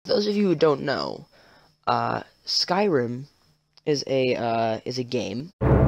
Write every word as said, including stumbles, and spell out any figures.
those of you who don't know, uh, Skyrim is a uh, is a game